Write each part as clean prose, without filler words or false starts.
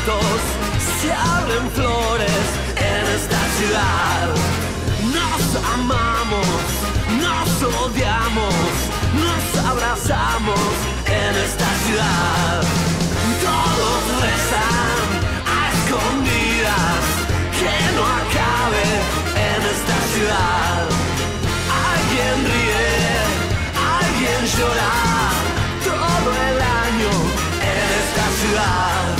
locos, se abren flores en esta ciudad. Nos amamos, nos odiamos, nos abrazamos en esta ciudad. Todos rezan a escondidas que no acabe en esta ciudad. Alguien ríe, alguien llora, todo el año en esta ciudad.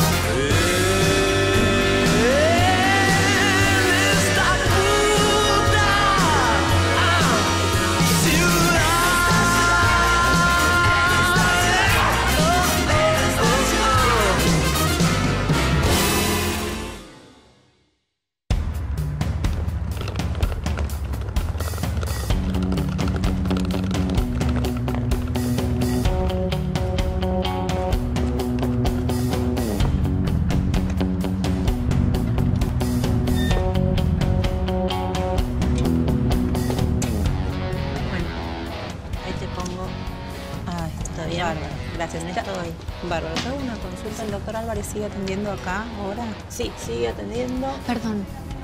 Gracias, estoy. Bárbaro, ¿te hago una consulta? ¿El doctor Álvarez sigue atendiendo acá ahora? Sí, sigue atendiendo. Perdón.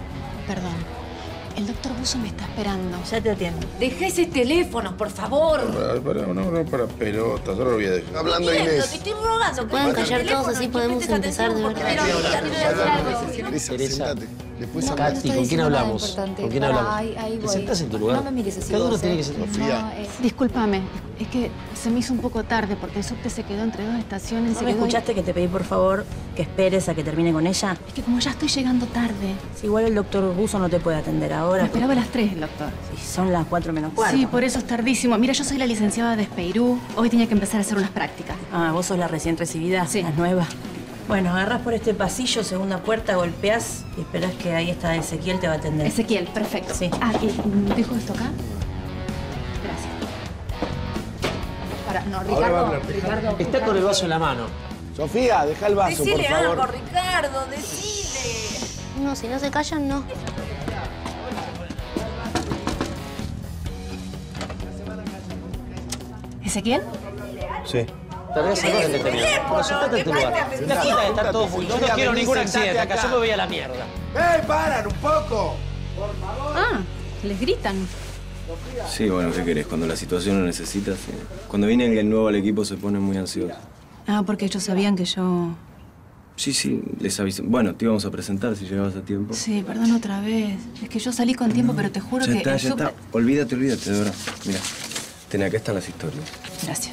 El doctor Buzo me está esperando. Ya te atiendo. Deja ese teléfono, por favor. No, para pelotas, ahora lo voy a dejar. Hablando Inés. Te estoy rogando. ¿Se pueden callar todos así podemos empezar de verdad? Teresa, sentate. Después Katy, ¿con quién hablamos? ¿Con quién hablamos? Ahí ¿Te voy. sentás en tu lugar? No me mires así. Cada uno vos, tiene que sentar. Sofía. Discúlpame, es que se me hizo un poco tarde porque el subte se quedó entre dos estaciones. ¿No me escuchaste que te pedí, por favor, que esperes a que termine con ella? Es que como ya estoy llegando tarde. Si igual el doctor Buzo no te puede atender ahora. Me esperaba a las 3 el doctor. Sí, son las 4 menos cuarto. Sí, por eso es tardísimo. Mira, yo soy la licenciada de Espeirú. Hoy tenía que empezar a hacer unas prácticas. Ah, ¿vos sos la recién recibida? Sí. La nueva. Bueno, agarrás por este pasillo, segunda puerta, golpeás y esperás que ahí está Ezequiel, te va a atender. Ezequiel, perfecto. Sí. Ah, y dejo esto acá. Gracias. No, Ahora va a hablar. Ricardo. Está con el vaso en la mano. Sofía, deja el vaso, Decile por favor. algo, Ricardo, decile. No, si no se callan, no. ¿Ezequiel? Sí. Te voy a sacar el detenido. Pero sentate en tu lugar. La fila de estar todo full. Yo no quiero ningún accidente acá. Yo me voy a la mierda. ¡Paran un poco! Ah, les gritan. Sí, bueno, ¿qué querés? Cuando la situación lo necesita, sí. Cuando viene alguien nuevo al equipo se ponen muy ansiosos. Ah, porque ellos sabían que yo... Sí, les avisé. Bueno, te íbamos a presentar si llegabas a tiempo. Sí, perdón otra vez. Es que yo salí con tiempo, pero te juro Ya que... está, el ya subte- está. Olvídate, de verdad. Mira, acá están las historias. Gracias.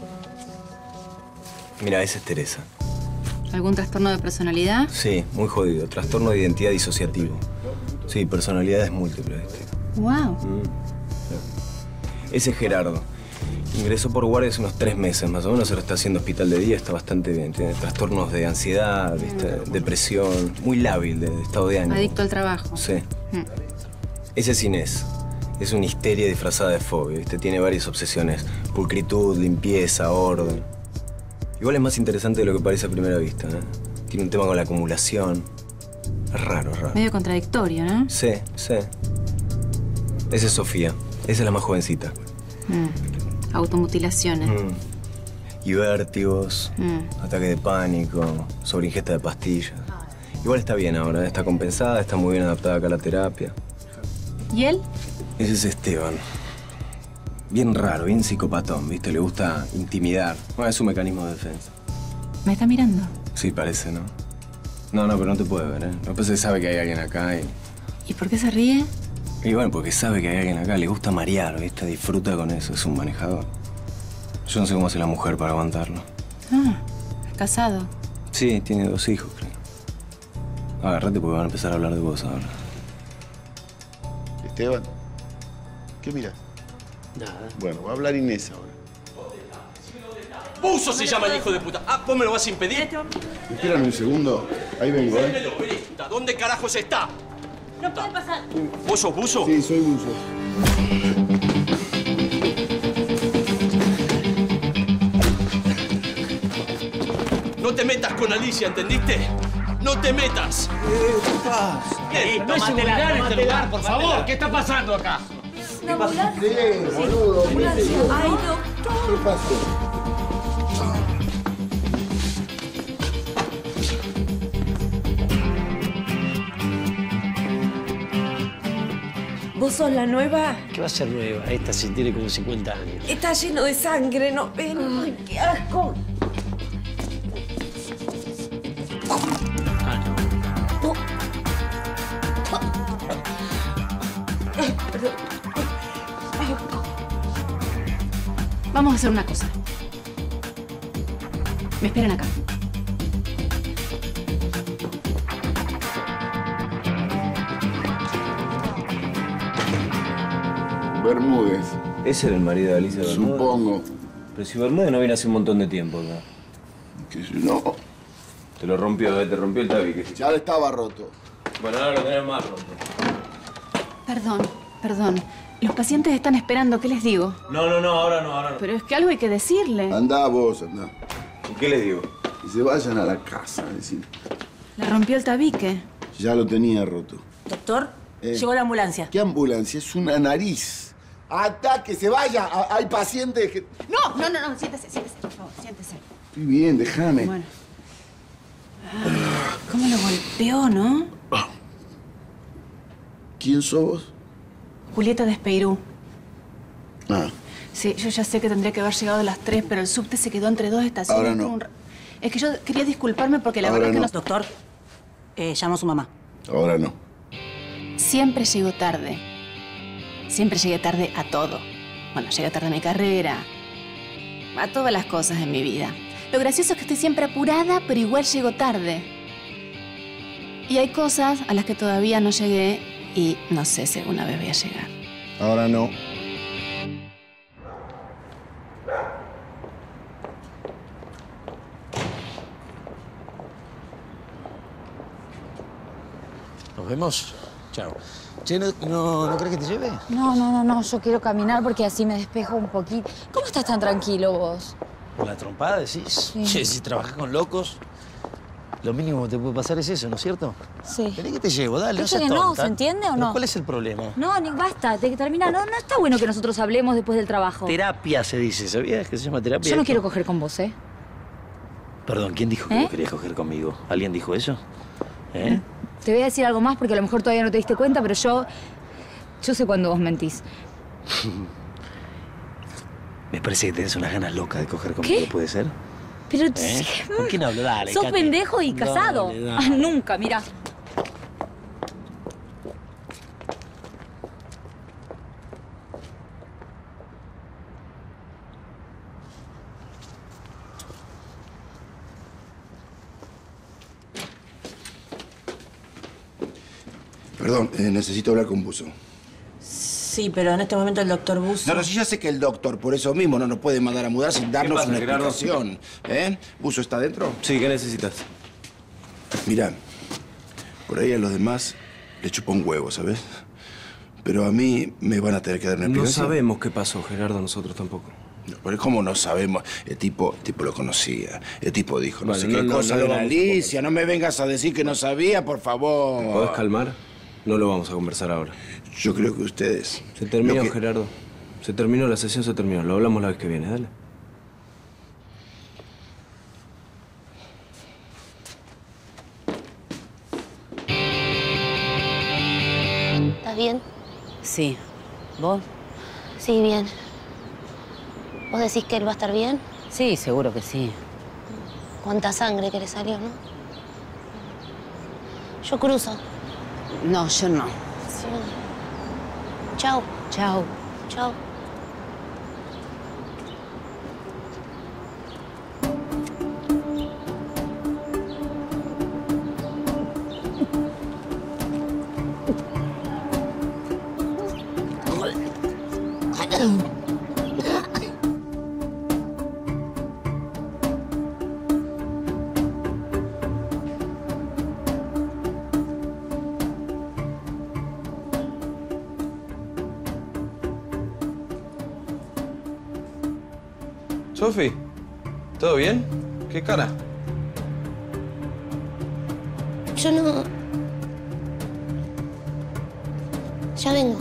Mira, esa es Teresa. ¿Algún trastorno de personalidad? Sí, muy jodido. Trastorno de identidad disociativo. Sí, personalidades múltiples, ¿viste? Wow. Ese es Gerardo. Ingresó por guardia hace unos 3 meses, más o menos. Ahora está haciendo hospital de día, está bastante bien. Tiene trastornos de ansiedad, ¿viste? Depresión, muy lábil de estado de ánimo. Adicto al trabajo. Sí. Ese es Inés. Es una histeria disfrazada de fobia, ¿viste? Tiene varias obsesiones. Pulcritud, limpieza, orden. Igual es más interesante de lo que parece a primera vista, ¿eh? Tiene un tema con la acumulación. Es raro, es raro. Medio contradictorio, ¿no? Sí. Esa es Sofía. Esa es la más jovencita. Automutilaciones. Y vértigos, ataque de pánico, sobreingesta de pastillas. Igual está bien ahora, está compensada, está muy bien adaptada acá a la terapia. ¿Y él? Ese es Esteban. Bien raro, bien psicopatón, ¿viste? Le gusta intimidar. Bueno, es un mecanismo de defensa. ¿Me está mirando? Sí, parece, ¿no? No, pero no te puede ver, ¿eh? Lo que pasa es que sabe que hay alguien acá y... ¿Y por qué se ríe? Y bueno, porque sabe que hay alguien acá, le gusta marear, ¿viste? Disfruta con eso, es un manejador. Yo no sé cómo hace la mujer para aguantarlo. Ah, casado. Sí, tiene 2 hijos, creo. Agárrate porque van a empezar a hablar de vos ahora. Esteban, ¿qué miras? Nada. Bueno, va a hablar Inés ahora. ¡Buzo se llama el hijo de puta! Ah, ¿vos me lo vas a impedir? Espérame un segundo. Ahí vengo, ¿eh? Dímelo, vení. ¿Dónde carajos está? No puede pasar. ¿Vos sos Buzo? Sí, soy Buzo. No te metas con Alicia, ¿entendiste? ¡No te metas! ¿Qué pasa? No hay seguridad en este lugar, por favor. ¿Qué está pasando acá? ¿Una ambulancia? Sí, boludo. Ay, doctor. ¿Qué pasó? ¿Vos sos la nueva? ¿Qué va a ser nueva? Esta sí tiene como 50 años. Está lleno de sangre, ¿no ven? ¡Ay, qué asco! Ah, no. Perdón. Vamos a hacer una cosa. Me esperan acá. Bermúdez. Ese era el marido de Alicia Bermúdez. Supongo. Pero si Bermúdez no viene hace un montón de tiempo acá. Que si no, Te lo rompió, te rompió el tabique. ya estaba roto. Bueno, ahora lo tenés más roto. Perdón. Los pacientes están esperando. ¿Qué les digo? No, ahora no. Pero es que algo hay que decirle. Andá vos, andá. ¿Y qué les digo? Y se vayan a la casa, es decir. Le rompió el tabique. Ya lo tenía roto. Doctor, llegó la ambulancia. ¿Qué ambulancia? Es una nariz. ¡Ata, que se vaya! Hay pacientes que... No. Siéntese, por favor, siéntese. Estoy bien, déjame. Bueno. ¿Cómo lo golpeó, no? ¿Quién sos vos? Julieta de Espeirú. Ah, Sí, yo ya sé que tendría que haber llegado a las 3, pero el subte se quedó entre dos estaciones. Ahora no. Es que yo quería disculparme porque la Ahora verdad es que no. no... Doctor, llamo a su mamá. ahora no. Siempre llego tarde. Siempre llegué tarde a todo. Bueno, llegué tarde a mi carrera. A todas las cosas en mi vida. Lo gracioso es que estoy siempre apurada, pero igual llego tarde. Y hay cosas a las que todavía no llegué y no sé si alguna vez voy a llegar. Ahora no. ¿Nos vemos? Chao. Che, ¿no crees que te lleve? No, yo quiero caminar porque así me despejo un poquito. ¿Cómo estás tan tranquilo vos? ¿Por la trompada decís? Sí. Che, si trabajas con locos, lo mínimo que te puede pasar es eso, ¿no es cierto? Sí. Vení que te llevo, dale, no Dice seas que no, tonta. ¿se entiende o ¿Pero no? cuál es el problema? No, ni basta, de que termina. No está bueno que nosotros hablemos después del trabajo. Terapia se dice, ¿sabías que se llama terapia? Yo no esto? quiero coger con vos, ¿eh? Perdón, ¿quién dijo que vos querías coger conmigo? ¿Alguien dijo eso? ¿Eh? Te voy a decir algo más porque a lo mejor todavía no te diste cuenta, pero yo sé cuando vos mentís. Me parece que tenés unas ganas locas de coger conmigo, ¿Qué? ¿puede ser? Pero... ¿Eh? ¿Con quién hablo? Dale, Sos Katy. pendejo y casado. Dale, dale. Nunca, mira. Perdón, necesito hablar con Buzo. Sí, pero en este momento el doctor Buzo... No, sí, ya sé que el doctor, por eso mismo, no nos puede mandar a mudar sin darnos pasa, una Gerardo? explicación. ¿Buzo está adentro? Sí, ¿qué necesitas? Mira, por ahí a los demás le chupa un huevo, ¿sabes? Pero a mí me van a tener que dar una No explicación. sabemos qué pasó, Gerardo, nosotros tampoco. No, pero ¿cómo no sabemos? El tipo lo conocía. El tipo dijo, no Vale, sé no, qué no, cosa no lo de la vamos a Alicia. No me vengas a decir que no sabía, por favor. ¿Te podés calmar? No lo vamos a conversar ahora. Yo creo que ustedes... Se terminó, lo que- Gerardo. Se terminó, la sesión se terminó. Lo hablamos la vez que viene, dale. ¿Estás bien? Sí. ¿Vos? Sí, bien. ¿Vos decís que él va a estar bien? Sí, seguro que sí. Cuánta sangre que le salió, ¿no? Yo cruzo. No, yo no. Sí. Chao. Chao. Chao. Sofi, ¿todo bien? ¿Qué cara? Yo no... Ya vengo.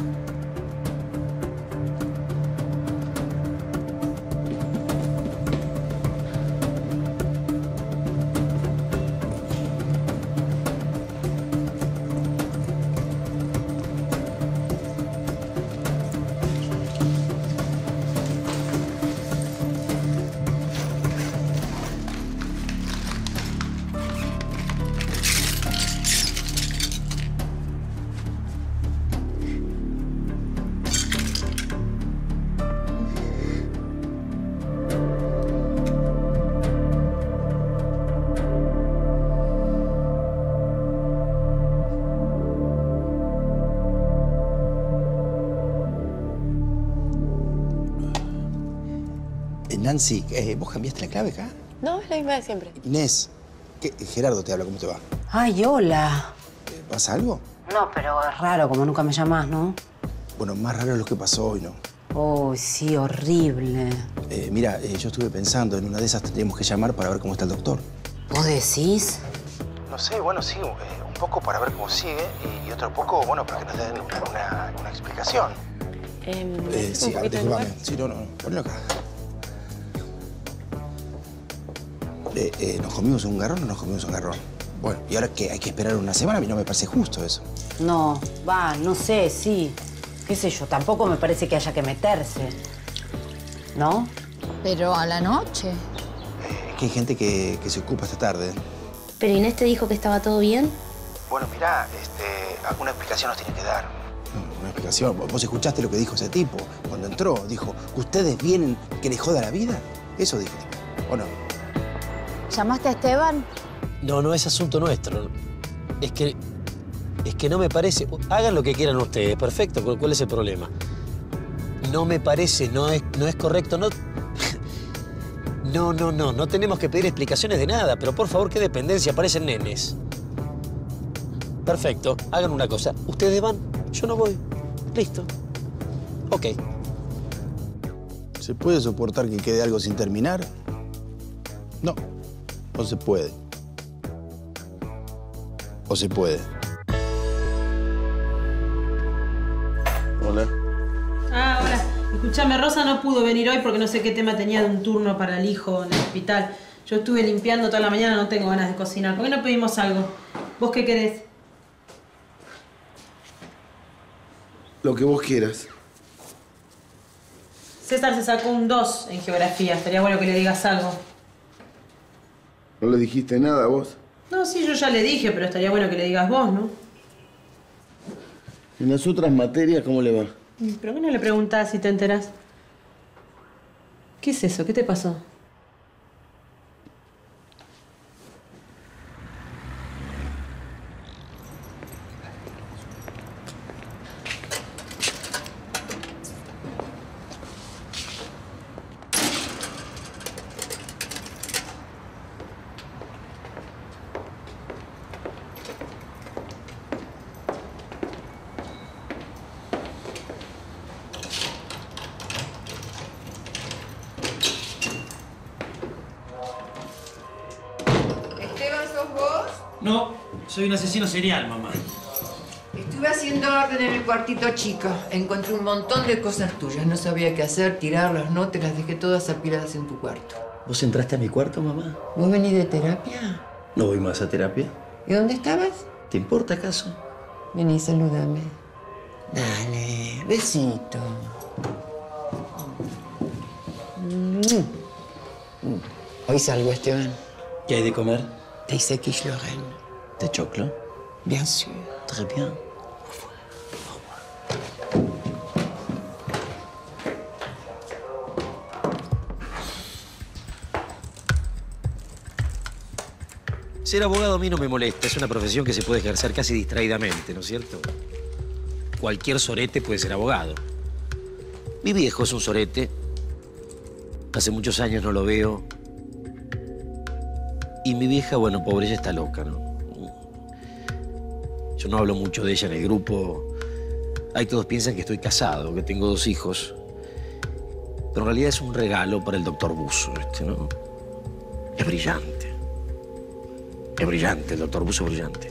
Nancy, ¿vos cambiaste la clave acá? No, es la misma de siempre. Inés, Gerardo te habla, ¿cómo te va? Ay, hola. ¿Pasa algo? No, pero es raro, como nunca me llamás, ¿no? Bueno, más raro es lo que pasó hoy, ¿no? Oh, sí, horrible. Mira, yo estuve pensando, en una de esas tendríamos que llamar para ver cómo está el doctor. ¿Vos decís? No sé, bueno, sí, un poco para ver cómo sigue y otro poco, bueno, para que nos den una explicación. Sí, disculpame. Sí, no, ponlo acá. ¿Nos comimos un garrón o no nos comimos un garrón? Bueno, y ahora que hay que esperar una semana, a mí no me parece justo eso. No, no sé, sí. Qué sé yo, tampoco me parece que haya que meterse. ¿No? Pero a la noche. Es que hay gente que se ocupa esta tarde. ¿Pero Inés te dijo que estaba todo bien? Bueno, mirá, alguna explicación nos tiene que dar. Una explicación. ¿Vos escuchaste lo que dijo ese tipo cuando entró? Dijo, ¿ustedes vienen que les joda la vida? Eso dijo, ¿o no? ¿Llamaste a Esteban? No, no es asunto nuestro. Es que no me parece... Hagan lo que quieran ustedes, perfecto. ¿Cuál es el problema? No me parece, no es correcto, no... No tenemos que pedir explicaciones de nada, pero por favor, qué dependencia, parecen nenes. Perfecto, hagan una cosa. Ustedes van, yo no voy. Listo. Ok. ¿Se puede soportar que quede algo sin terminar? No, no se puede. ¿O se puede? Hola. Ah, hola. Escuchame, Rosa no pudo venir hoy porque no sé qué tema tenía de un turno para el hijo en el hospital. Yo estuve limpiando toda la mañana, no tengo ganas de cocinar. ¿Por qué no pedimos algo? ¿Vos qué querés? Lo que vos quieras. César se sacó un 2 en geografía. Estaría bueno que le digas algo. ¿No le dijiste nada a vos? No, sí, yo ya le dije, pero estaría bueno que le digas vos, ¿no? ¿En las otras materias cómo le va? ¿Pero qué no le preguntás si te enterás? ¿Qué es eso? ¿Qué te pasó? No, soy un asesino serial, mamá. Estuve haciendo orden en el cuartito chico. Encontré un montón de cosas tuyas. No sabía qué hacer, tirar las notas, las dejé todas apiladas en tu cuarto. ¿Vos entraste a mi cuarto, mamá? ¿Vos venís de terapia? No voy más a terapia. ¿Y dónde estabas? ¿Te importa acaso? Vení, salúdame. Dale, besito. Hoy salgo, Esteban. ¿Qué hay de comer? Des quiche Lorraine. ¿De choclo? Bien sûr. Très bien. Ser abogado a mí no me molesta. Es una profesión que se puede ejercer casi distraídamente, ¿no es cierto? Cualquier sorete puede ser abogado. Mi viejo es un sorete. Hace muchos años no lo veo. Y mi vieja, bueno, pobre, ella está loca, ¿no? Yo no hablo mucho de ella en el grupo. Ahí todos piensan que estoy casado, que tengo 2 hijos. Pero en realidad es un regalo para el doctor Busso, ¿no? Es brillante. Es brillante, el doctor Busso es brillante.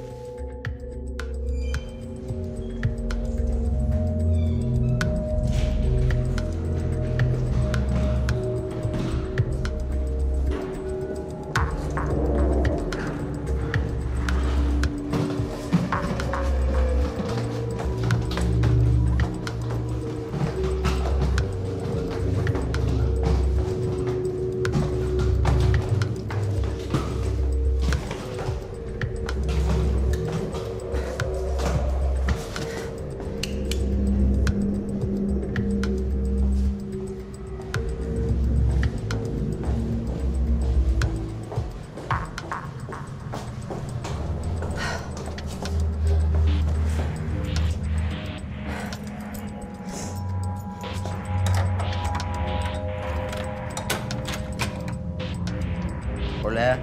Hola.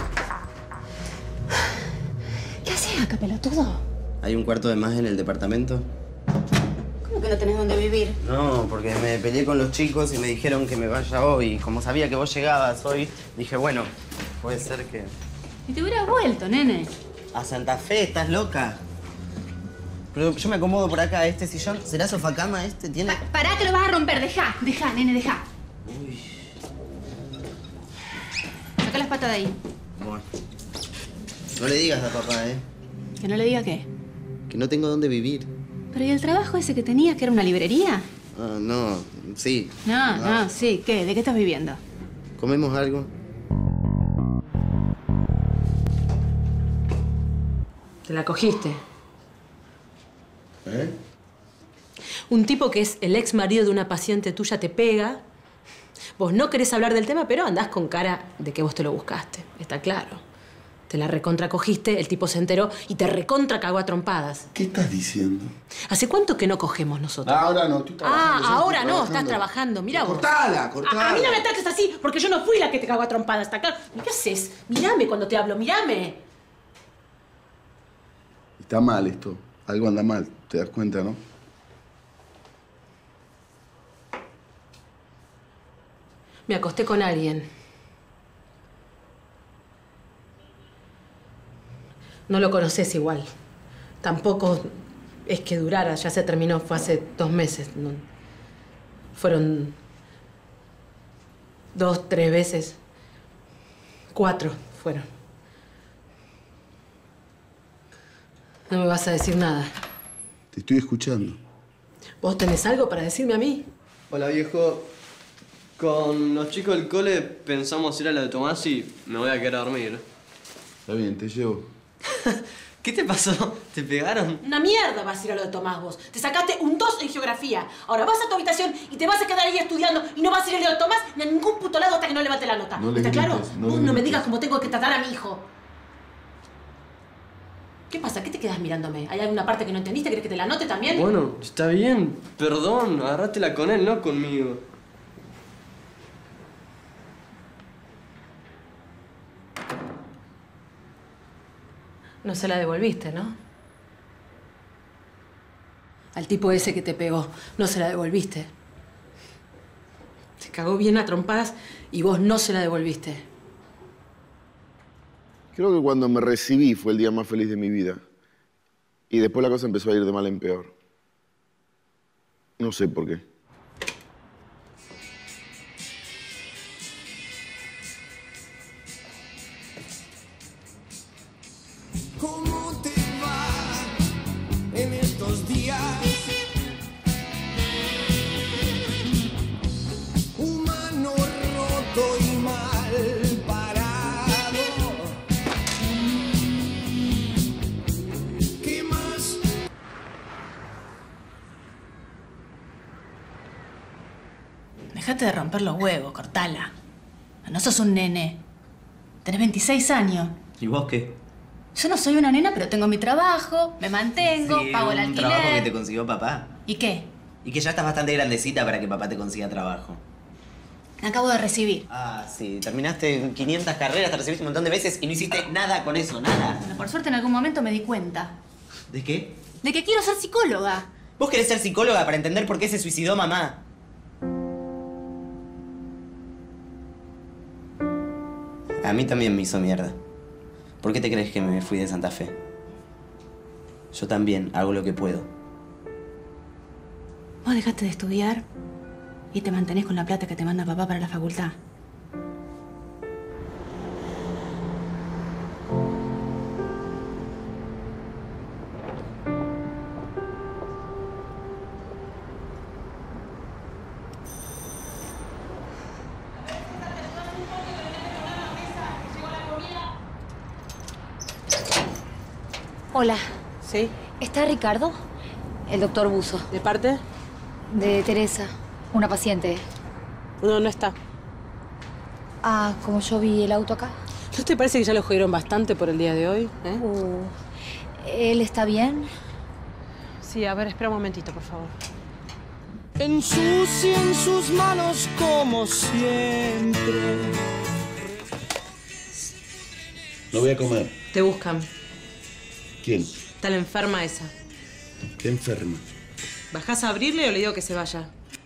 ¿Qué haces acá, pelotudo? ¿Hay un cuarto de más en el departamento? ¿Cómo que no tenés dónde vivir? No, porque me peleé con los chicos y me dijeron que me vaya hoy. Como sabía que vos llegabas hoy, dije, bueno, puede ser que... Y te hubieras vuelto, nene. ¿A Santa Fe? ¿Estás loca? Pero yo me acomodo por acá. ¿Este sillón será sofacama? ¿Este tiene...? Pará que lo vas a romper. Dejá, nene, dejá. Uy. Saca las patas de ahí. Bueno. No le digas a papá, ¿eh? ¿Que no le diga qué? Que no tengo dónde vivir. ¿Pero y el trabajo ese que tenías, que era una librería? Ah, no. Sí. No, sí. ¿Qué? ¿De qué estás viviendo? ¿Comemos algo? Te la cogiste. ¿Eh? Un tipo que es el ex marido de una paciente tuya te pega. Vos no querés hablar del tema, pero andás con cara de que vos te lo buscaste. Está claro. Te la recontracogiste, el tipo se enteró y te recontra cagó a trompadas. ¿Qué estás diciendo? ¿Hace cuánto que no cogemos nosotros? Ahora no, estoy trabajando. Ahora no, estás trabajando. Mirá vos. Cortala. A mí no me ataques así, porque yo no fui la que te cagó a trompadas, ¿está claro? ¿Y qué haces? Mírame cuando te hablo, mírame. Está mal esto. Algo anda mal. ¿Te das cuenta, no? Me acosté con alguien. No lo conoces igual. Tampoco es que durara. Ya se terminó. Fue hace 2 meses. No. Fueron 2, 3 veces. 4 fueron. No me vas a decir nada. Te estoy escuchando. ¿Vos tenés algo para decirme a mí? Hola, viejo. Con los chicos del cole pensamos ir a la de Tomás y me voy a quedar a dormir. Está bien, te llevo. ¿Qué te pasó? ¿Te pegaron? Una mierda vas a ir a lo de Tomás vos. Te sacaste un 2 en geografía. Ahora vas a tu habitación y te vas a quedar ahí estudiando y no vas a ir a lo de Tomás ni a ningún puto lado hasta que no levante la nota. No le ¿Está grites, claro? no Vos le no me grites. digas cómo tengo que tratar a mi hijo. ¿Qué pasa? ¿Qué te quedas mirándome? ¿Hay alguna parte que no entendiste? ¿Querés que te la anote también? Bueno, está bien. Perdón, agárratela con él, no conmigo. No se la devolviste, ¿no? Al tipo ese que te pegó, no se la devolviste. Se cagó bien a trompadas y vos no se la devolviste. Creo que cuando me recibí fue el día más feliz de mi vida. Y después la cosa empezó a ir de mal en peor. No sé por qué. ¿Cómo te va en estos días? Humano roto y mal parado. ¿Qué más? Dejate de romper los huevos, cortala. No sos un nene. Tenés 26 años. ¿Y vos qué? Yo no soy una nena, pero tengo mi trabajo, me mantengo, Sí, pago el un alquiler. trabajo que te consiguió papá. ¿Y qué? Y que ya estás bastante grandecita para que papá te consiga trabajo. Me acabo de recibir. Ah, sí. Terminaste 500 carreras, te recibiste un montón de veces y no hiciste nada con eso, nada. Bueno, por suerte en algún momento me di cuenta ¿De qué? de que quiero ser psicóloga. ¿Vos querés ser psicóloga para entender por qué se suicidó mamá? A mí también me hizo mierda. ¿Por qué te crees que me fui de Santa Fe? Yo también hago lo que puedo. Vos dejaste de estudiar y te mantenés con la plata que te manda papá para la facultad. Hola. ¿Sí? ¿Está Ricardo? El doctor Buzo. ¿De parte? De Teresa, una paciente. No, no está. Ah, como yo vi el auto acá. ¿No te parece que ya lo jodieron bastante por el día de hoy? ¿Él está bien? Sí, a ver, espera un momentito, por favor. Ensucien sus manos como siempre. No voy a comer. Te buscan. ¿Quién? Está la enferma esa. ¿Qué enferma? ¿Bajás a abrirle o le digo que se vaya?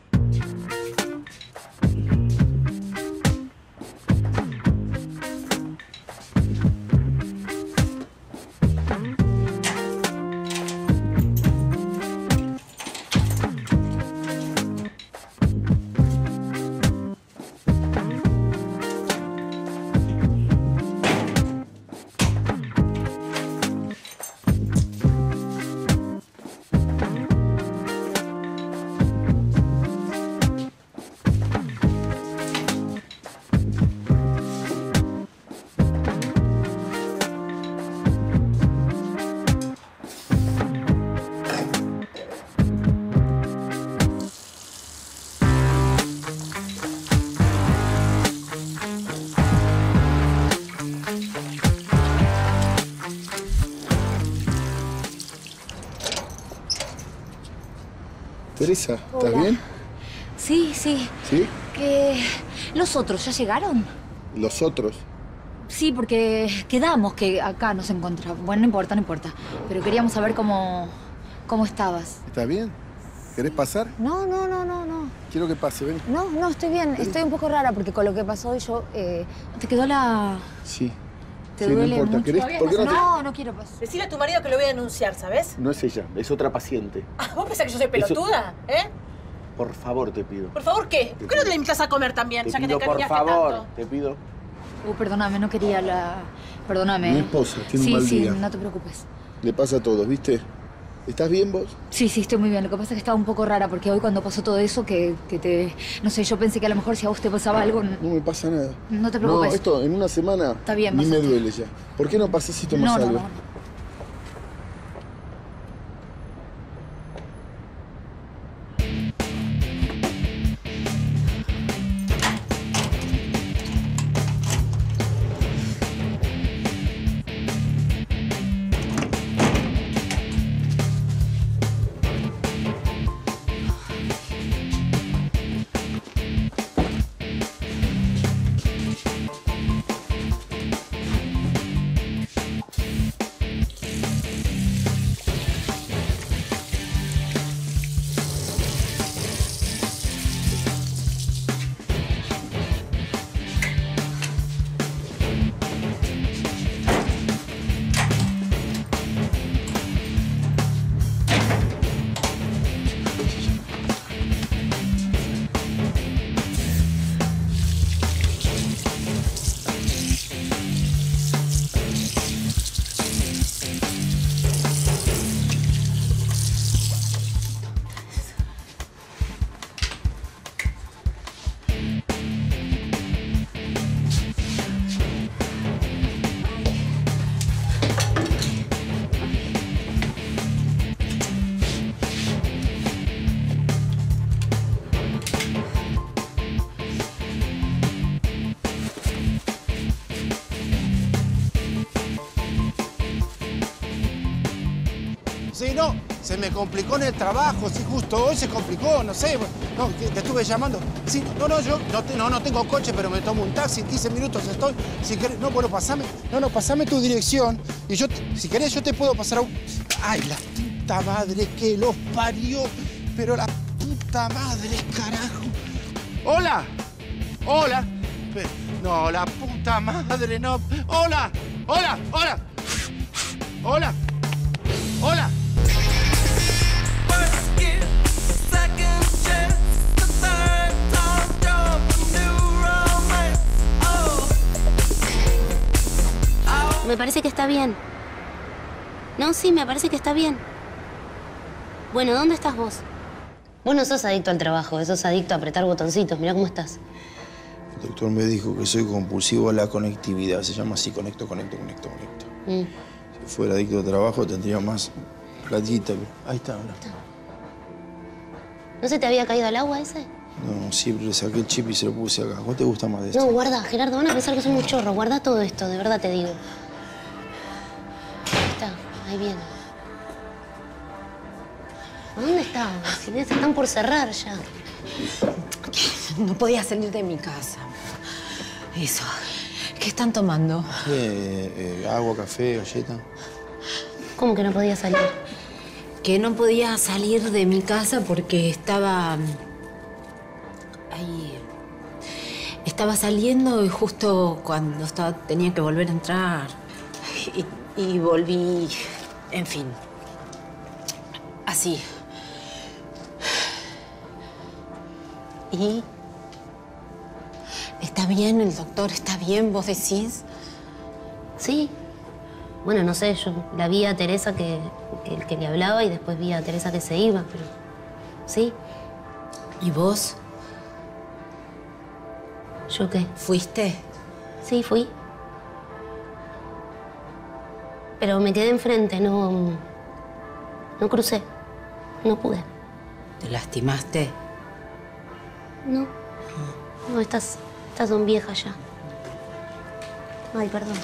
Teresa, ¿estás Hola. bien? Sí, sí. ¿Sí? ¿Los otros ya llegaron? ¿Los otros? Sí, porque quedamos que acá nos encontramos. Bueno, no importa, no importa. Pero queríamos saber cómo estabas. ¿Estás bien? ¿Querés pasar? No. Quiero que pase, ven. No, estoy bien. Estoy un poco rara porque con lo que pasó hoy yo... ¿Te quedó la...? Sí. ¿Te sí, duele no importa. mucho? ¿Querés? ¿Por qué No quiero pasar. Decile a tu marido que lo voy a denunciar, ¿sabes? No es ella, es otra paciente. ¿Vos pensás que yo soy pelotuda? ¿Eh? Por favor, te pido. ¿Por favor qué? ¿Por qué no te la invitas a comer también, Te ya que pido, te por encariñaste favor, tanto? te pido. Perdóname, no quería la... Perdóname. Mi esposa tiene un mal día. Sí, no te preocupes. Le pasa a todos, ¿viste? ¿Estás bien vos? Sí, estoy muy bien. Lo que pasa es que estaba un poco rara porque hoy cuando pasó todo eso que te... No sé, yo pensé que a lo mejor si a vos te pasaba algo... No me pasa nada. No te preocupes. No, esto en una semana Está bien, ni me bastante. duele ya. ¿Por qué no pasás y tomas algo? No. Sí, no, se me complicó en el trabajo, sí, justo hoy se complicó, no sé, no, te estuve llamando. Sí, yo no tengo coche, pero me tomo un taxi, en 15 minutos estoy. Si querés, pasame tu dirección y yo, si querés, yo te puedo pasar a un... Ay, la puta madre que los parió, pero la puta madre, carajo. ¡Hola! ¡Hola! No, la puta madre, no. ¡Hola! ¡Hola! ¡Hola! ¡Hola! ¡Hola! Me parece que está bien. No, sí, me parece que está bien. Bueno, ¿dónde estás vos? Vos no sos adicto al trabajo, sos adicto a apretar botoncitos. Mirá cómo estás. El doctor me dijo que soy compulsivo a la conectividad. Se llama así, conecto. Si fuera adicto al trabajo tendría más platita. Ahí está, ¿no? ¿No se te había caído al agua ese? No, siempre le saqué el chip y se lo puse acá. ¿Cuál te gusta más de esto? No, guarda, Gerardo, van a pensar que somos chorros. Guarda todo esto, de verdad te digo. Ahí está, ahí viene. ¿Dónde estaban? Si se están por cerrar ya. No podía salir de mi casa. Eso. ¿Qué están tomando? Agua, café, galleta. ¿Cómo que no podía salir? Que no podía salir de mi casa porque estaba... ahí... Estaba saliendo y justo cuando tenía que volver a entrar. Y volví... En fin. Así. ¿Y? ¿Está bien el doctor? ¿Está bien? ¿Vos decís? Sí. Bueno, no sé, yo la vi a Teresa que le hablaba y después vi a Teresa que se iba, pero... Sí. ¿Y vos? ¿Yo qué? ¿Fuiste? Sí, fui. Pero me quedé enfrente, no crucé. No pude. ¿Te lastimaste? No. No, estas son viejas ya. Ay, perdón.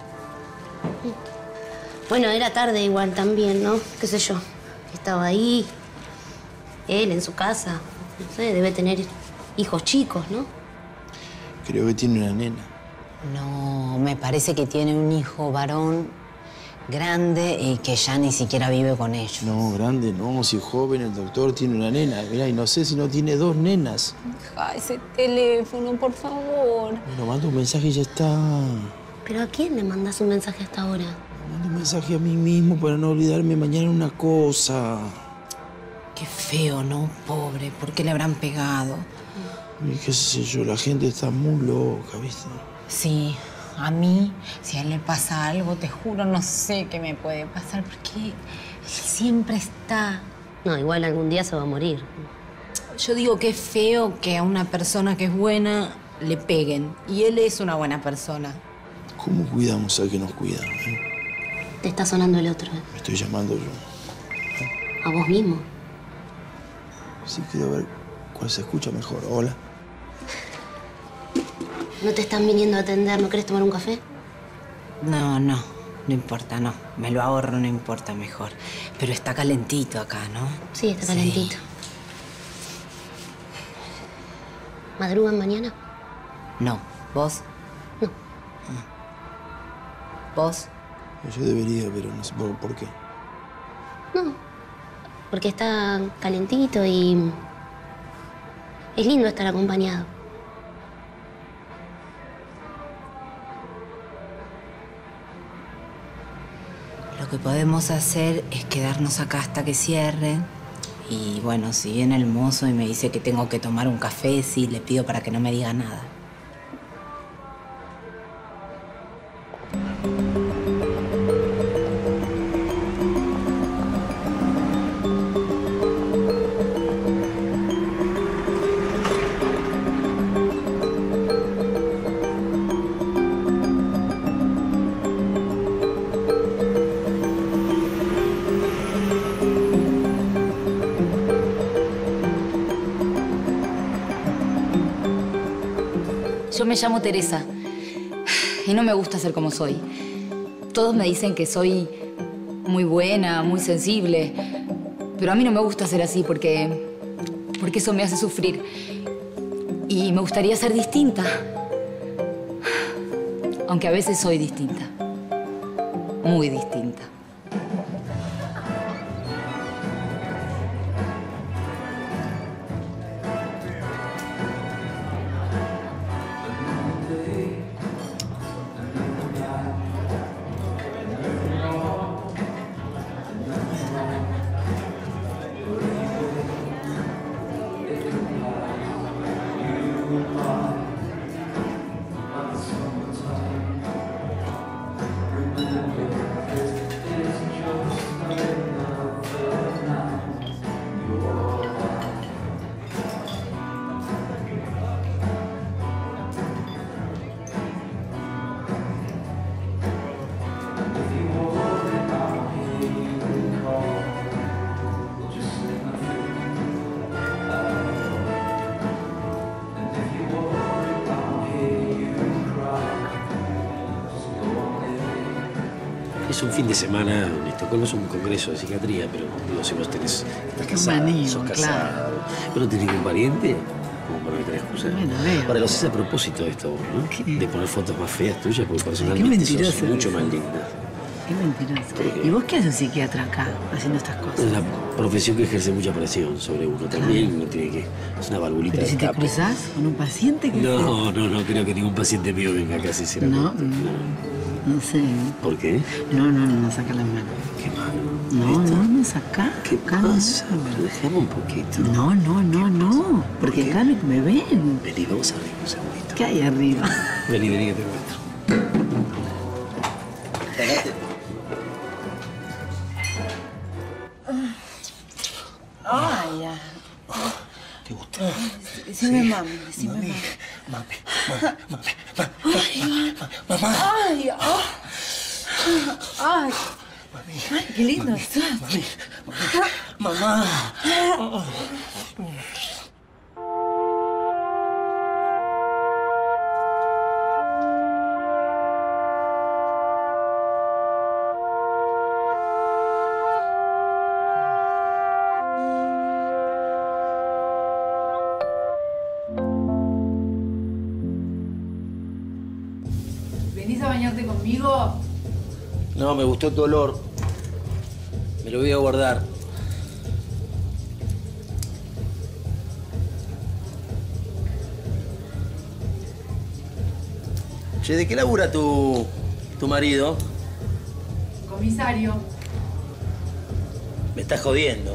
Bueno, era tarde igual también, ¿no? Qué sé yo. Estaba ahí. Él en su casa. No sé, debe tener hijos chicos, ¿no? Creo que tiene una nena. No, me parece que tiene un hijo varón grande y que ya ni siquiera vive con ellos. No, grande no. Si es joven, el doctor tiene una nena. Mirá, y no sé si no tiene 2 nenas. Deja ese teléfono, por favor. Bueno, manda un mensaje y ya está. ¿Pero a quién le mandas un mensaje hasta ahora? Manda un mensaje a mí mismo para no olvidarme mañana una cosa. Qué feo, ¿no? Pobre. ¿Por qué le habrán pegado? Y qué sé yo, la gente está muy loca, ¿viste? Sí, a mí, si a él le pasa algo, te juro, no sé qué me puede pasar, porque él siempre está... No, igual algún día se va a morir. Yo digo que es feo que a una persona que es buena le peguen. Y él es una buena persona. ¿Cómo cuidamos al que nos cuida? Te está sonando el otro, ¿eh? Me estoy llamando yo. ¿A vos mismo? Sí, quiero ver cuál se escucha mejor. Hola. ¿No te están viniendo a atender? ¿No querés tomar un café? No importa, no. Me lo ahorro, no importa, mejor. Pero está calentito acá, ¿no? Sí, está calentito. ¿Madrugan mañana? No. ¿Vos? No. ¿Vos? Yo debería, pero no sé por qué. No, porque está calentito y... es lindo estar acompañado. Lo que podemos hacer es quedarnos acá hasta que cierren. Y bueno, si viene el mozo y me dice que tengo que tomar un café, sí, le pido para que no me diga nada. Yo me llamo Teresa y no me gusta ser como soy. Todos me dicen que soy muy buena, muy sensible, pero a mí no me gusta ser así porque eso me hace sufrir. Y me gustaría ser distinta, aunque a veces soy distinta, muy distinta. Es un fin de semana en Estocolmo, es un congreso de psiquiatría, pero digo, si vos estás casado, Manío, sos casado. claro. ¿Vos no tenés ningún pariente? Como para no tener excusa. Bueno, veo. Ahora, lo haces a propósito de esto, ¿no? ¿Qué? De poner fotos más feas tuyas, porque Qué personalmente sos mentiroso mucho eso. más linda. Qué mentiroso. ¿Y vos qué hace un psiquiatra acá, haciendo estas cosas? Es una profesión que ejerce mucha presión sobre uno. También uno tiene que... Es una valvulita Pero de si te escape. cruzás con un paciente que... No creo que ningún paciente mío venga acá, sinceramente. No sé. ¿Por qué? No, saca la mano. ¿Qué mano? No, saca. ¿Qué pasa? Dejame un poquito. No. Porque acá me ven. Vení, vamos arriba un segundito. ¿Qué hay arriba? Vení, que te encuentro. Ay, ya. ¿Te gusta? Decime mami, mami. Ay, qué lindo estás. Mamá. ¿Venís a bañarte conmigo? No, me gustó tu olor. Me lo voy a guardar. Che, ¿de qué labura tu marido? Comisario. Me estás jodiendo.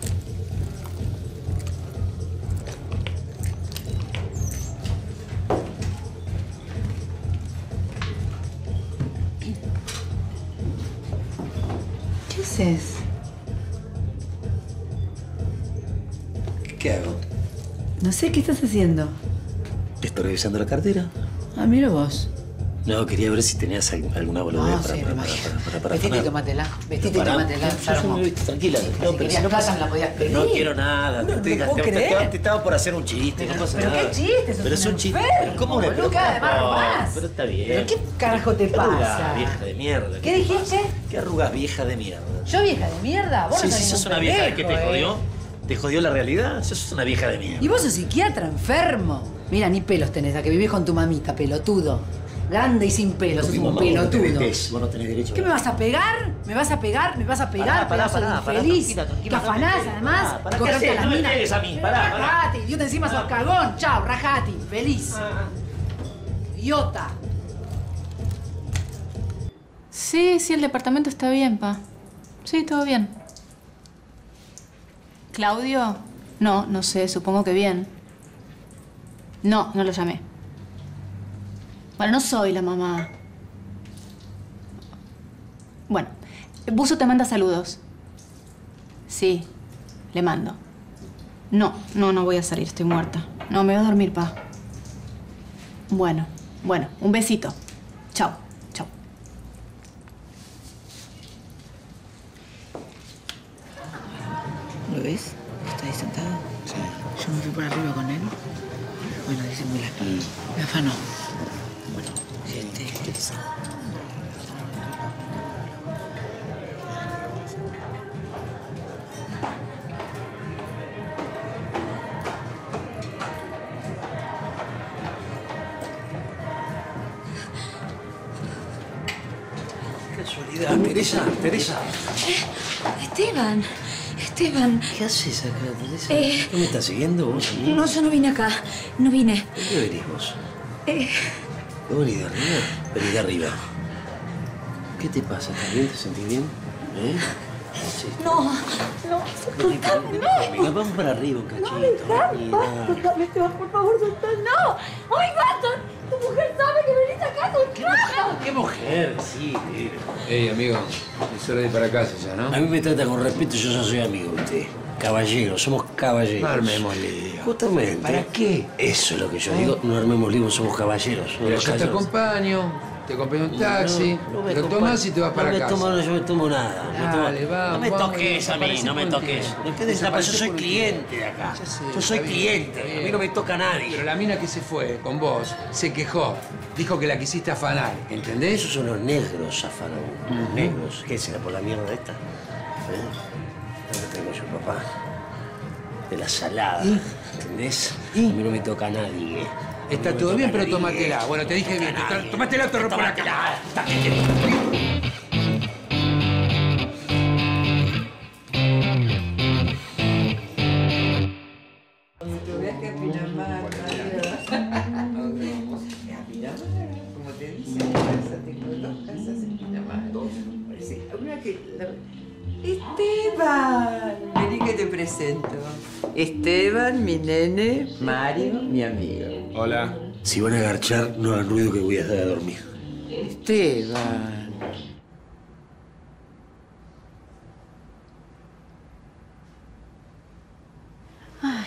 ¿Qué haces? ¿Qué hago? No sé, ¿qué estás haciendo? ¿Te estoy revisando la cartera? Ah, mira vos. No, quería ver si tenías alguna boludez Ah, sí, me imagino. para Vestite y afanar. tómatela. Vestite y Pará, tómatela, yo enfermo. me visto, tranquila. No, Si pero querías si no plata, pasa- me la podías pedir. Pero no quiero nada. No te puedo creer. te estaba por hacer un chiste, no pasa ¿Pero nada. qué chiste? Sos Pero es un un chiste. enfermo, Pero ¿cómo me boludo, cada vez más robás. Pero está bien. ¿Pero qué carajo te ¿Qué arrugas, pasa? vieja de mierda? ¿Qué dijiste? ¿Qué arrugas, vieja de mierda? ¿Yo vieja de mierda? Vos Sí, no sos sí, sos ningún una vieja que te pendejo, jodió. ¿Te jodió la realidad? Sos una vieja de mierda. Y vos sos psiquiatra enfermo. Mira, ni pelos tenés, a que vivís con tu mamita, pelotudo. Grande y sin pelos, sos Mi un mamá, vos no te pelotudo. metés, vos no tenés derecho a ¿Qué me vas a pegar? ¿Me vas a pegar? ¿Me vas a pegar? Pará, pedazo de pará, infeliz. tranquila, Que no me afanás, pegues, además. pará, cogerte ¿qué a haces? las No me minas. pegues a mí, Pero pará. rajate, idiota, encima sos cagón. Chao, rajate, infeliz. Idiota. Sí, el departamento está bien, pa. Sí, todo bien. ¿Claudio? No sé, supongo que bien. No lo llamé. Bueno, no soy la mamá. Bueno, Buzo te manda saludos. Sí, le mando. No voy a salir, estoy muerta. No, me voy a dormir, pa. Bueno, un besito. Chao. ¿Lo ves? Está ahí sentado. Sí. Yo me fui para arriba con él. Bueno, disimula. Me afanó. Bueno, ¿qué te sale? Casualidad. Teresa. Esteban. ¿Qué haces acá, Teresa? ¿No me estás siguiendo vos a mí? No, yo no vine acá. No vine. ¿De dónde venís vos? ¿Vos venís de arriba? Venís de arriba. ¿Qué te pasa? ¿Estás bien? ¿Te sentís bien? Sí. No, soltame, no. Venga, vamos para arriba un cachito. Soltame, Esteban, por favor, soltame. ¡No! ¡Ay, gato! Tu mujer sabe que venís acá, soltame. ¿Qué mujer? Sí, Ey, amigo, es hora de ir para casa ya, ¿no? A mí me trata con respeto, yo ya soy amigo de usted. Caballero, somos caballeros. No armemos lío. Justamente. ¿Para qué? Eso es lo que yo digo, no armemos lío, somos caballeros. Mira, yo te acompaño, te compré un taxi, te lo tomas y te vas para casa. Yo me tomo nada. Dale, vamos, No me vamos, toques a mí, desaparece no me por un toques. tiempo. No quedes la yo soy cliente de acá. Yo soy cliente, a mí no me toca nadie. Pero la mina que se fue con vos se quejó. Dijo que la quisiste afanar, ¿entendés? Esos son los negros, Zafano. Los negros. ¿Qué será por la mierda esta? ¿Dónde tengo yo, papá? de la salada. ¿Entendés? A mí no me toca a nadie. Está todo bien, pero tómatela. Bueno, te dije bien. Tómatela, te rompo la cara. Tu viaje a Pinamar, como te dicen, tengo 2 casas en Pinamar. Sí, una que... ¡Esteban! Vení que te presento. Esteban, mi nene, Mario, mi amigo. Hola. Si van a agarchar, no hagan ruido que voy a dar a dormir. Esteban. Ay.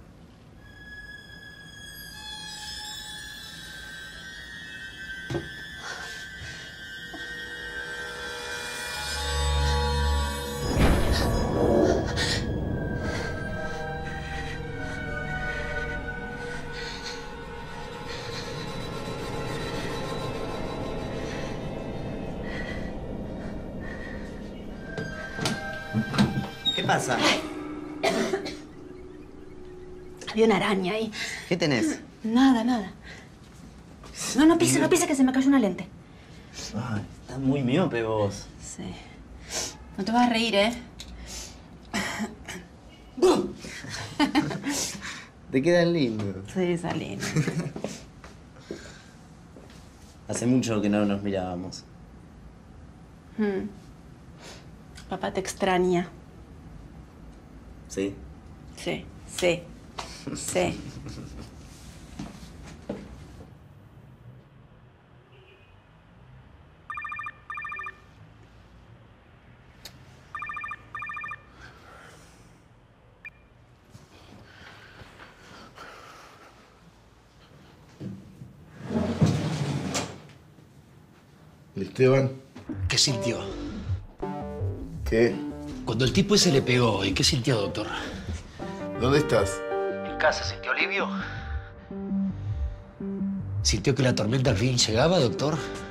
¿Qué pasa? Había una araña ahí. ¿Qué tenés? Nada, nada. No pise, que se me cayó una lente. Ay, estás muy miope vos. Sí. No te vas a reír, ¿eh? Te quedan lindos. Sí, está lindo. Hace mucho que no nos mirábamos. Papá te extraña. ¿Sí? Sí, sí, sí. Esteban. ¿Qué sintió? ¿Qué? Cuando el tipo ese le pegó, ¿y qué sintió, doctor? ¿Dónde estás? En casa, ¿sintió alivio? ¿Sintió que la tormenta al fin llegaba, doctor?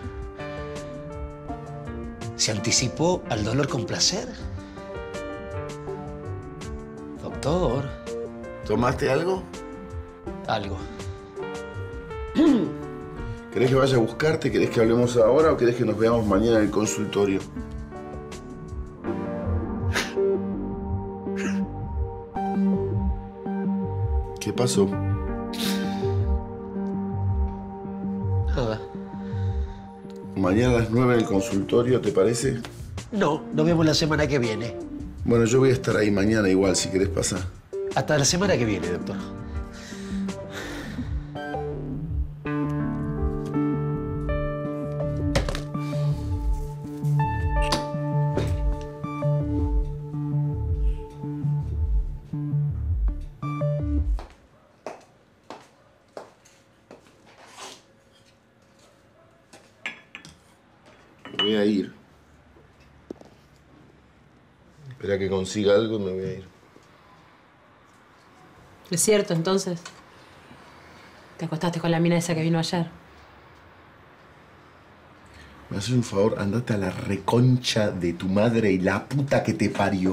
¿Se anticipó al dolor con placer? Doctor. ¿Tomaste algo? Algo. ¿Querés que vaya a buscarte? ¿Querés que hablemos ahora o querés que nos veamos mañana en el consultorio? ¿Qué pasó? Nada. Mañana a las 9 en el consultorio, ¿te parece? No, nos vemos la semana que viene. Bueno, yo voy a estar ahí mañana igual, si querés pasar. Hasta la semana que viene, doctor. Me voy a ir. Espera que consiga algo y me voy a ir. ¿Es cierto, entonces? ¿Te acostaste con la mina esa que vino ayer? Me haces un favor, andate a la reconcha de tu madre y la puta que te parió.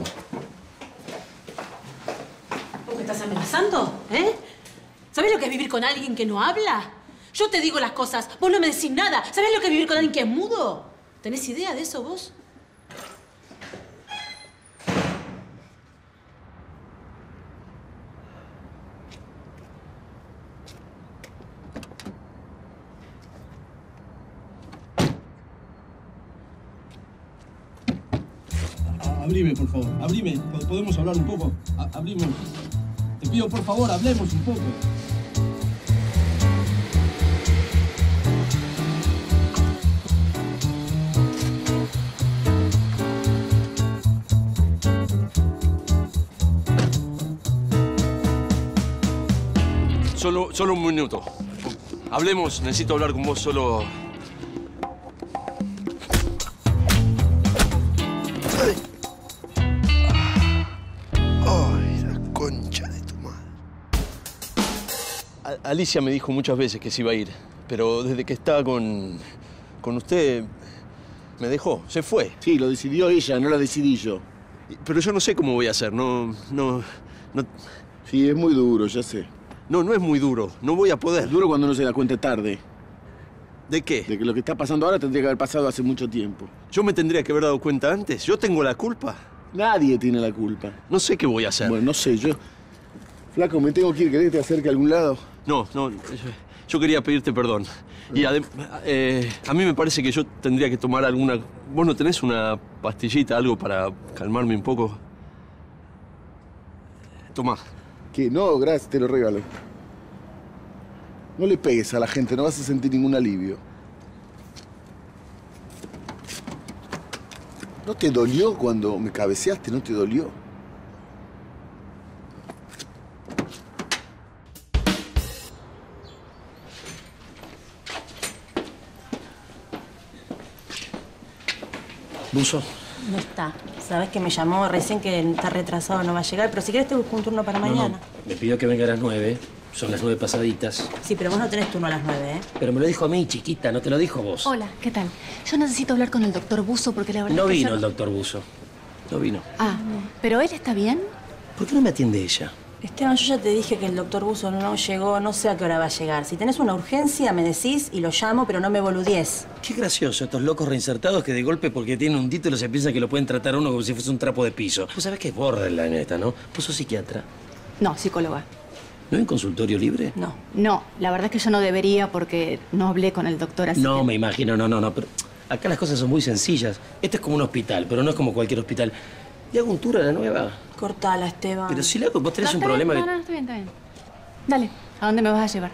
¿Vos me estás amenazando? ¿Eh? ¿Sabés lo que es vivir con alguien que no habla? Yo te digo las cosas, vos no me decís nada. ¿Sabés lo que es vivir con alguien que es mudo? ¿Tenés idea de eso vos? Abrime, por favor. Abrime. ¿Podemos hablar un poco? Abrime. Te pido, por favor, hablemos un poco. Solo un minuto. Hablemos. Necesito hablar con vos solo... Alicia me dijo muchas veces que se iba a ir, pero desde que está con usted, me dejó, se fue. Sí, lo decidió ella, no lo decidí yo. Pero yo no sé cómo voy a hacer, no... Sí, es muy duro, ya sé. No, no es muy duro. No voy a poder. Es duro cuando uno se da cuenta tarde. ¿De qué? De que lo que está pasando ahora tendría que haber pasado hace mucho tiempo. Yo me tendría que haber dado cuenta antes. Yo tengo la culpa. Nadie tiene la culpa. No sé qué voy a hacer. Bueno, no sé, yo... Flaco, me tengo que ir. ¿Querés que te acerque a algún lado? No, yo quería pedirte perdón. Y a mí me parece que yo tendría que tomar alguna... ¿Vos no tenés una pastillita, algo para calmarme un poco? Tomá. ¿Qué? No, gracias, te lo regalo. No le pegues a la gente, no vas a sentir ningún alivio. ¿No te dolió cuando me cabeceaste? ¿No te dolió? Buzo. No está. Sabes que me llamó recién que está retrasado, no va a llegar, pero si quieres te busco un turno para mañana. No, me pidió que venga a las 9. Son las 9 pasaditas. Sí, pero vos no tenés turno a las 9, ¿eh? Pero me lo dijo a mí, chiquita, no te lo dijo vos. Hola, ¿qué tal? Yo necesito hablar con el doctor Buzo porque la verdad No es que vino yo el doctor Buzo. No vino. Ah, ¿pero él está bien? ¿Por qué no me atiende ella? Esteban, yo ya te dije que el doctor Buzo no llegó, no sé a qué hora va a llegar. Si tenés una urgencia, me decís y lo llamo, pero no me boludees. Qué gracioso, estos locos reinsertados que de golpe porque tienen un título se piensan que lo pueden tratar a uno como si fuese un trapo de piso. Vos sabés que es borderline esta, ¿no? ¿Vos sos psiquiatra? No, psicóloga. ¿No hay un consultorio libre? No. No, la verdad es que yo no debería porque no hablé con el doctor así. No, que... me imagino, no. Pero acá las cosas son muy sencillas. Este es como un hospital, pero no es como cualquier hospital. ¿Le hago un tour a la nueva? Cortala, Esteban. Pero si le hago, vos tenés No, un está problema bien, que... No, está bien, está bien. Dale, ¿a dónde me vas a llevar?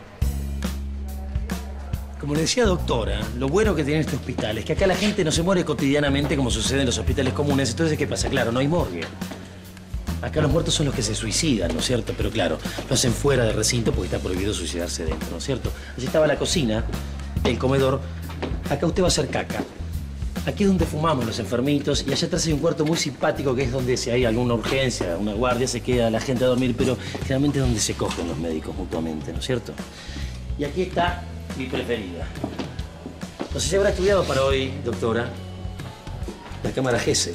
Como le decía doctora, lo bueno que tiene este hospital es que acá la gente no se muere cotidianamente como sucede en los hospitales comunes. Entonces, ¿qué pasa? Claro, no hay morgue. Acá los muertos son los que se suicidan, ¿no es cierto? Pero claro, lo hacen fuera del recinto porque está prohibido suicidarse dentro, ¿no es cierto? Allí estaba la cocina, el comedor. Acá usted va a hacer caca. Aquí es donde fumamos los enfermitos y allá atrás hay un cuarto muy simpático que es donde si hay alguna urgencia, una guardia, se queda la gente a dormir, pero generalmente es donde se cogen los médicos mutuamente, ¿no es cierto? Y aquí está mi preferida. No sé si habrá estudiado para hoy, doctora. La cámara Gesell.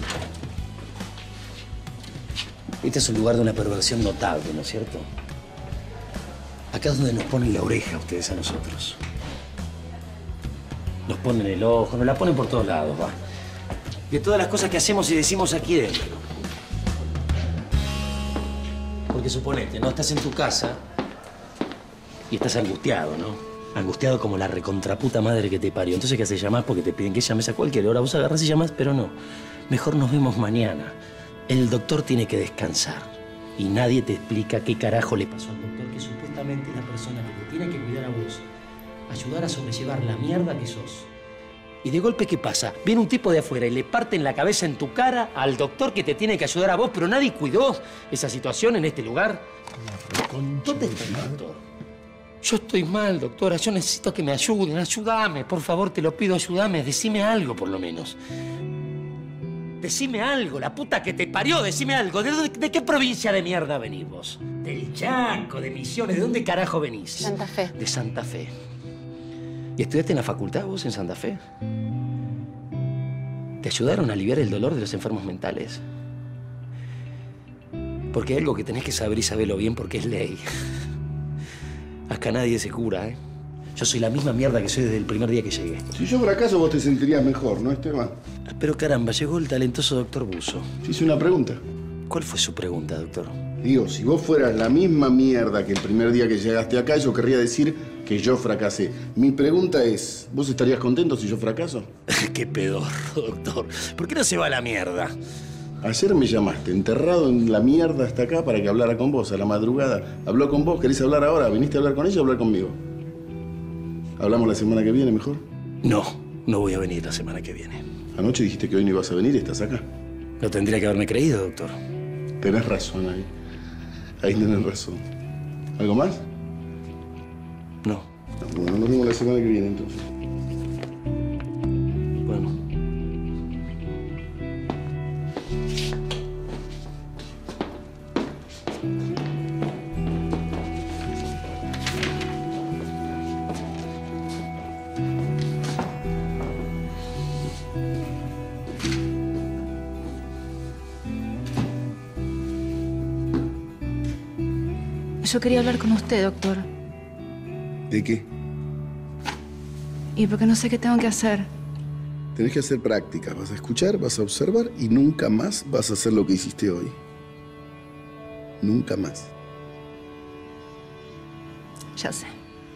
Este es un lugar de una perversión notable, ¿no es cierto? Acá es donde nos ponen la oreja ustedes a nosotros. Nos ponen el ojo, nos la ponen por todos lados, va. De todas las cosas que hacemos y decimos aquí dentro. Porque suponete, ¿no? Estás en tu casa y estás angustiado, ¿no? Angustiado como la recontraputa madre que te parió. Entonces, ¿qué haces? Llamás porque te piden que llames a cualquier hora. Vos agarrás y llamás, pero no. Mejor nos vemos mañana. El doctor tiene que descansar. Y nadie te explica qué carajo le pasó al doctor, que supuestamente es la persona que te tiene que cuidar a vos. Ayudar a sobrellevar la mierda que sos. Y de golpe, ¿qué pasa? Viene un tipo de afuera y le parten la cabeza en tu cara al doctor que te tiene que ayudar a vos, pero nadie cuidó esa situación en este lugar. ¿Dónde está el doctor? Yo estoy mal, doctora. Yo necesito que me ayuden. Ayúdame, por favor, te lo pido, ayúdame. Decime algo, por lo menos. Decime algo, la puta que te parió, decime algo. ¿De qué provincia de mierda venís vos? Del Chaco, de Misiones. ¿De dónde carajo venís? Santa Fe. De Santa Fe. ¿Y estudiaste en la facultad vos en Santa Fe? ¿Te ayudaron a aliviar el dolor de los enfermos mentales? Porque hay algo que tenés que saber y saberlo bien porque es ley. Acá nadie se cura, ¿eh? Yo soy la misma mierda que soy desde el primer día que llegué. Si yo fuera acaso, vos te sentirías mejor, ¿no, Esteban? Pero caramba, llegó el talentoso doctor Buzo. Te hice una pregunta. ¿Cuál fue su pregunta, doctor? Digo, si vos fueras la misma mierda que el primer día que llegaste acá, eso querría decir que yo fracasé. Mi pregunta es, ¿vos estarías contento si yo fracaso? Qué pedorro, doctor. ¿Por qué no se va a la mierda? Ayer me llamaste, enterrado en la mierda hasta acá para que hablara con vos a la madrugada. ¿Habló con vos? ¿Querés hablar ahora? ¿Viniste a hablar con ella o hablar conmigo? ¿Hablamos la semana que viene mejor? No, no voy a venir la semana que viene. Anoche dijiste que hoy no ibas a venir y estás acá. No tendría que haberme creído, doctor. Tenés razón ahí. Ahí tenés razón. ¿Algo más? No. Bueno, nos vemos la semana que viene entonces. Bueno. Yo quería hablar con usted, doctor. ¿De qué? Y porque no sé qué tengo que hacer. Tenés que hacer prácticas. Vas a escuchar, vas a observar y nunca más vas a hacer lo que hiciste hoy. Nunca más. Ya sé.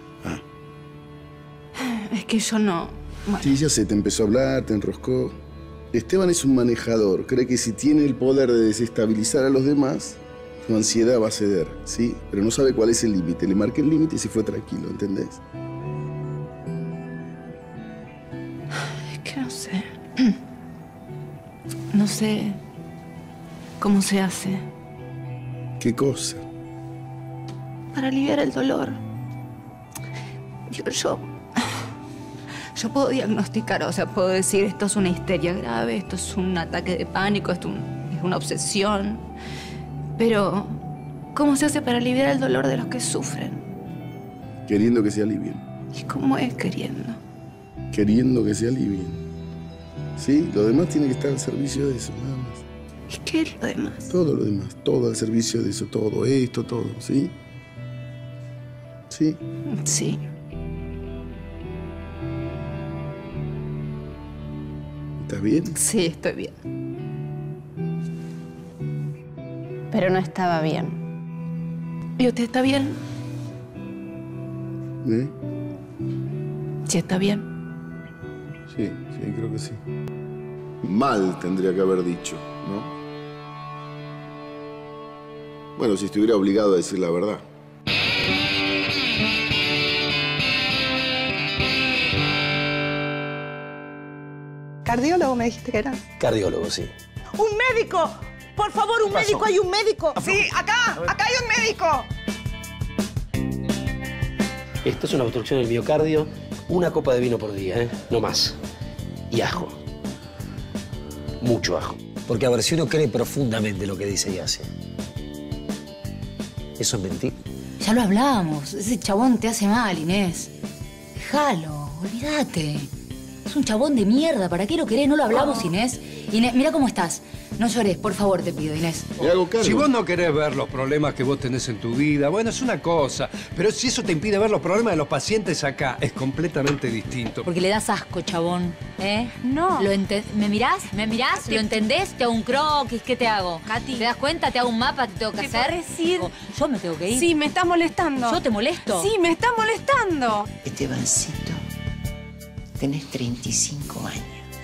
Es que yo no... Bueno. Sí, ya sé, te empezó a hablar, te enroscó. Esteban es un manejador. Cree que si tiene el poder de desestabilizar a los demás, su ansiedad va a ceder, ¿sí? Pero no sabe cuál es el límite. Le marqué el límite y se fue tranquilo, ¿entendés? Es que no sé. No sé cómo se hace ¿Qué cosa? para aliviar el dolor. Digo, yo puedo diagnosticar, o sea, puedo decir esto es una histeria grave, esto es un ataque de pánico, esto es una obsesión. Pero, ¿cómo se hace para aliviar el dolor de los que sufren? Queriendo que se alivien. ¿Y cómo es queriendo? Queriendo que se alivien. ¿Sí? Lo demás tiene que estar al servicio de eso, nada más. ¿Y qué es lo demás? Todo lo demás, todo al servicio de eso, todo esto, todo, ¿sí? ¿Sí? Sí. ¿Estás bien? Sí, estoy bien. Pero no estaba bien. ¿Y usted está bien? ¿Eh? Sí, está bien. Sí, creo que sí. Mal tendría que haber dicho, ¿no? Bueno, si estuviera obligado a decir la verdad. ¿Cardiólogo me dijiste que era? Cardiólogo, sí. ¡Un médico! Por favor, un médico, hay un médico. Sí, acá hay un médico. Esto es una obstrucción del miocardio. Una copa de vino por día, ¿eh? No más. Y ajo. Mucho ajo. Porque a ver, si uno cree profundamente lo que dice y hace, ¿eso es mentir? Ya lo hablamos. Ese chabón te hace mal, Inés. Déjalo, olvídate. Es un chabón de mierda. ¿Para qué lo querés? ¿No lo hablamos, Inés? Inés, mira cómo estás. No llores, por favor, te pido, Inés. Me hago cargo. Si vos no querés ver los problemas que vos tenés en tu vida, bueno, es una cosa. Pero si eso te impide ver los problemas de los pacientes acá, es completamente distinto. Porque le das asco, chabón, ¿eh? No. ¿Me mirás? ¿Me mirás? ¿Lo entendés? ¿Te hago un croquis? ¿Qué te hago? Katy. ¿Te das cuenta? ¿Te hago un mapa? ¿Te tengo que hacer? ¿Podés ir? ¿Yo me tengo que ir? Sí, me estás molestando. ¿Yo te molesto? Sí, me estás molestando. Estebancito, tenés 35 años.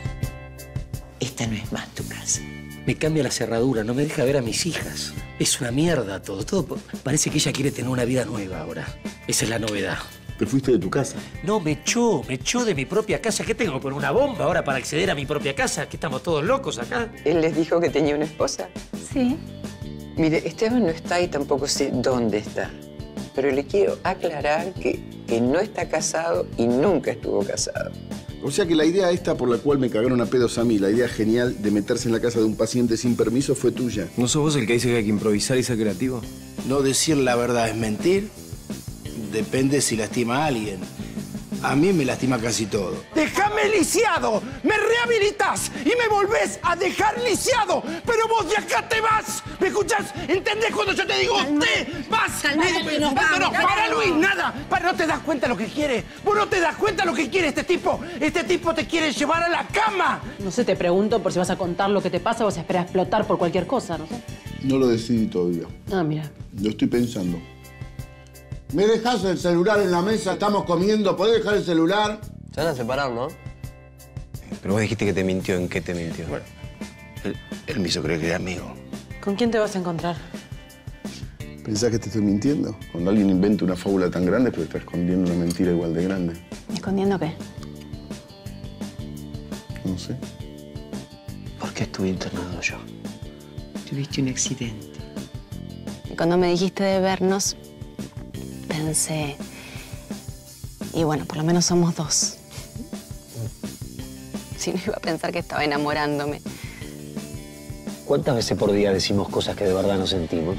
Esta no es más tu casa. Me cambia la cerradura, no me deja ver a mis hijas. Es una mierda todo. Todo parece que ella quiere tener una vida nueva ahora. Esa es la novedad. ¿Te fuiste de tu casa? No, me echó de mi propia casa. ¿Qué tengo que poner una bomba ahora para acceder a mi propia casa? ¿Que estamos todos locos acá? ¿Él les dijo que tenía una esposa? Sí. Mire, Esteban no está y tampoco sé dónde está. Pero le quiero aclarar que no está casado y nunca estuvo casado. O sea que la idea esta por la cual me cagaron a pedos a mí, la idea genial de meterse en la casa de un paciente sin permiso fue tuya. ¿No sos vos el que dice que hay que improvisar y ser creativo? No decir la verdad es mentir. Depende si lastima a alguien. A mí me lastima casi todo. ¡Déjame lisiado! ¡Me rehabilitas y me volvés a dejar lisiado! ¡Pero vos de acá te vas! ¿Me escuchás? ¿Entendés cuando yo te digo te vas? Calmate, No, nos vamos, no, para, calmate. Luis, nada. Para, ¿no te das cuenta lo que quiere? ¿Vos no te das cuenta lo que quiere este tipo? Este tipo te quiere llevar a la cama. No sé, te pregunto por si vas a contar lo que te pasa o vas a esperar a explotar por cualquier cosa, no sé. No lo decidí todavía. Ah, mira. Lo estoy pensando. ¿Me dejas el celular en la mesa? Estamos comiendo. ¿Podés dejar el celular? Se van a separar, ¿no? Pero vos dijiste que te mintió. ¿En qué te mintió? Bueno, él me hizo creer que era amigo. ¿Con quién te vas a encontrar? ¿Pensás que te estoy mintiendo? Cuando alguien inventa una fábula tan grande, pero está escondiendo una mentira igual de grande. ¿Escondiendo qué? No sé. ¿Por qué estuve internado yo? Tuviste un accidente. Cuando me dijiste de vernos, pensé... Y bueno, por lo menos somos dos. Si no, iba a pensar que estaba enamorándome. ¿Cuántas veces por día decimos cosas que de verdad no sentimos?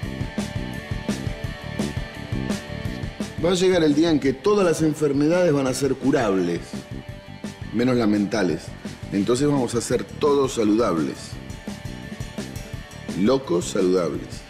Va a llegar el día en que todas las enfermedades van a ser curables, menos las mentales. Entonces vamos a ser todos saludables. Locos saludables.